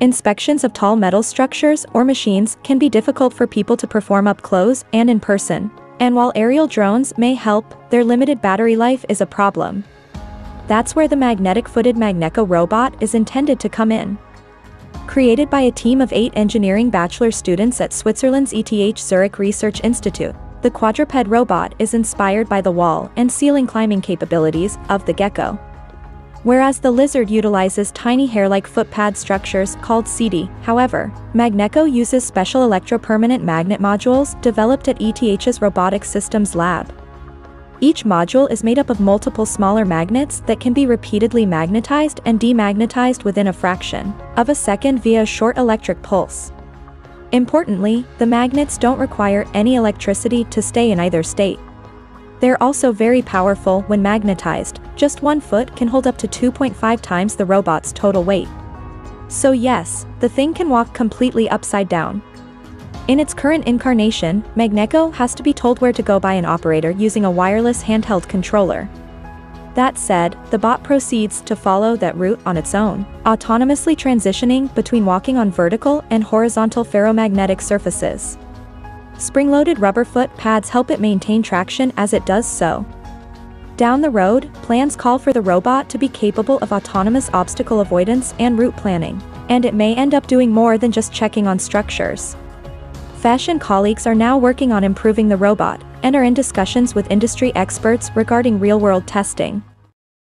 Inspections of tall metal structures or machines can be difficult for people to perform up close and in person. And while aerial drones may help, their limited battery life is a problem. That's where the magnetic-footed Magnecko robot is intended to come in. Created by a team of 8 engineering bachelor students at Switzerland's ETH Zurich Research Institute, the quadruped robot is inspired by the wall and ceiling climbing capabilities of the gecko. Whereas the lizard utilizes tiny hair-like footpad structures called setae. However, Magnecko uses special electropermanent magnet modules developed at ETH's Robotics Systems Lab. Each module is made up of multiple smaller magnets that can be repeatedly magnetized and demagnetized within a fraction of a second via a short electric pulse. Importantly, the magnets don't require any electricity to stay in either state. They're also very powerful when magnetized. Just 1 foot can hold up to 2.5 times the robot's total weight. So yes, the thing can walk completely upside down. In its current incarnation, Magnecko has to be told where to go by an operator using a wireless handheld controller. That said, the bot proceeds to follow that route on its own, autonomously transitioning between walking on vertical and horizontal ferromagnetic surfaces. Spring-loaded rubber foot pads help it maintain traction as it does so. Down the road, plans call for the robot to be capable of autonomous obstacle avoidance and route planning, and it may end up doing more than just checking on structures. Fesh and colleagues are now working on improving the robot, and are in discussions with industry experts regarding real-world testing.